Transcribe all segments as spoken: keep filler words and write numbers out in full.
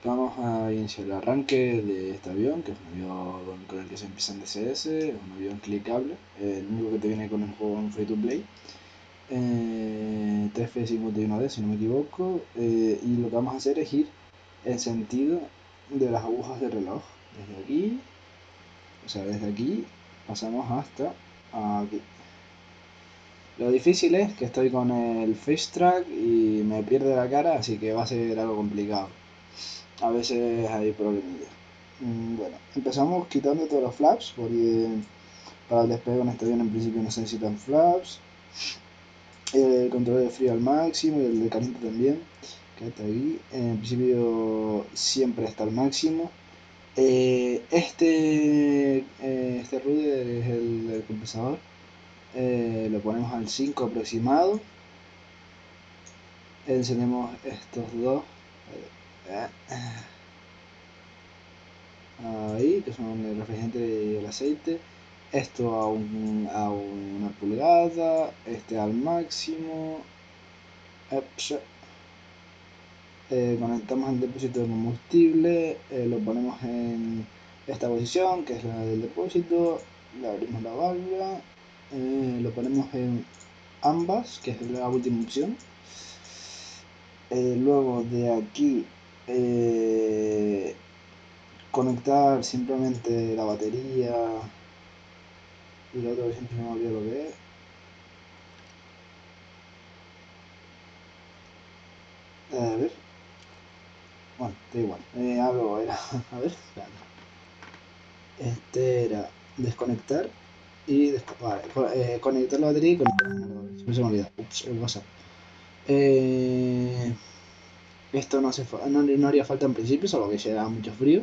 Vamos a iniciar el arranque de este avión, que es un avión con el que se empieza en D C S, es un avión clicable, eh, el único que te viene con el juego en free to play. Eh, T F cincuenta y uno D si no me equivoco, eh, y lo que vamos a hacer es ir en sentido de las agujas del reloj, desde aquí, o sea, desde aquí pasamos hasta aquí. Lo difícil es que estoy con el face track y me pierde la cara, así que va a ser algo complicado. A veces hay problemillas. Mm, Bueno, empezamos quitando todos los flaps, porque para el despegue en este avión en principio no se necesitan flaps. El control de frío al máximo y el de caliente también, que está ahí. En principio siempre está al máximo. Eh, este, eh, este ruider es el, el compensador. Eh, lo ponemos al cinco aproximado. Encendemos estos dos. Ahí, que son el refrigerante y el aceite. Esto a, un, a una pulgada, este al máximo. Eh, conectamos el depósito de combustible, eh, lo ponemos en esta posición, que es la del depósito, le abrimos la válvula, eh, lo ponemos en ambas, que es la última opción. Eh, luego de aquí eh, conectar simplemente la batería y lo otro que siempre me olvido lo que es. Eh, a ver, bueno, da igual, eh, algo era, a ver, espérate. Este era desconectar y desco vale, eh, conectar la batería y conectar el generador. Siempre se me olvida. Ups, el WhatsApp. Eh, esto no, hace no, no haría falta en principio, solo que llega mucho frío.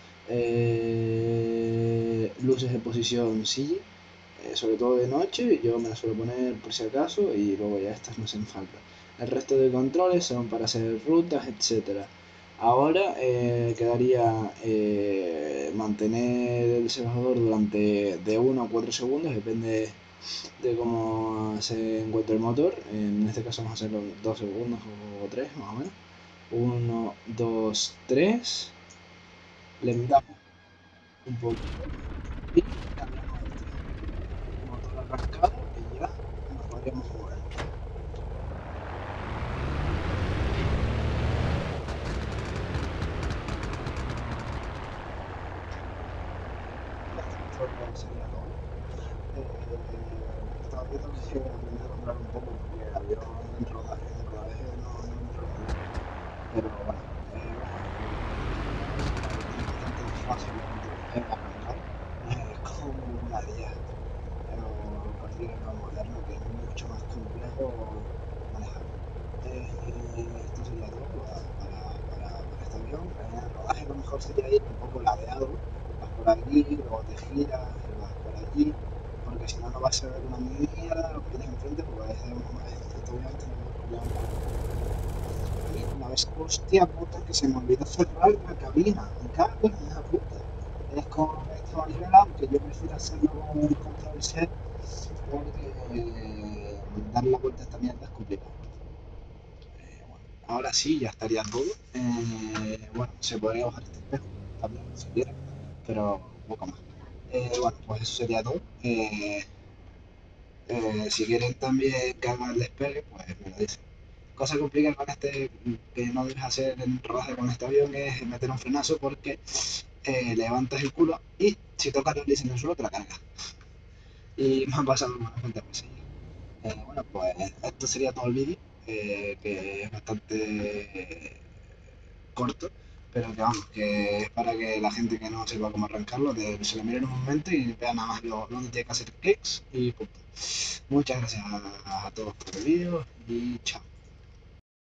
Eh, luces de posición sí, eh, sobre todo de noche. Yo me las suelo poner por si acaso y luego ya estas no hacen falta. El resto de controles son para hacer rutas, etcétera. Ahora eh, quedaría eh, mantener el observador durante de uno a cuatro segundos, depende de cómo se encuentre el motor. En este caso vamos a hacerlo dos segundos o tres más o menos. uno, dos, tres. Le damos un poquito y cambiamos el motor arrancado y ya nos podríamos mover. Esto sería todo. Eh, estaba viendo que aprender a controlar un poco porque el avión en rodaje, en rodaje no, no me controlo muy bien. Pero bueno, eh, es bastante fácil de arrancar. Eh, es como una diez, pero a partir de lo moderno que es mucho más complejo manejar. Eh, esto sería todo para, para, para, para este avión. En el rodaje lo mejor sería ir un poco ladeado, vas por aquí, luego te giras, vas por allí, porque si no, no vas a ver una mierda lo que tienes enfrente, porque es, este avión tiene un problema. Y una vez, hostia puta, que se me olvidó cerrar la cabina, me cago en la puta. Es con esto a nivel, aunque yo prefiero hacerlo con un control set, porque eh, dar la vuelta a esta mierda es complicado. Ahora sí, ya estaría todo. Eh, bueno, se podría bajar este espejo también, si quieren, pero poco más. Eh, bueno, pues eso sería todo. Eh, eh, si quieren también que haga el despegue, pues me lo dicen. Cosa complicada con este, que no debes hacer en rodaje con este avión, es meter un frenazo porque eh, levantas el culo y si tocas el diseño en el suelo te la cargas. Y me ha pasado unas cuantas veces. Eh, bueno, pues esto sería todo el vídeo, eh, que es bastante corto, pero que vamos, que es para que la gente que no sepa cómo arrancarlo de, se lo mire en un momento y vea nada más lo, donde tiene que hacer clics y punto. Muchas gracias a, a todos por el vídeo y chao.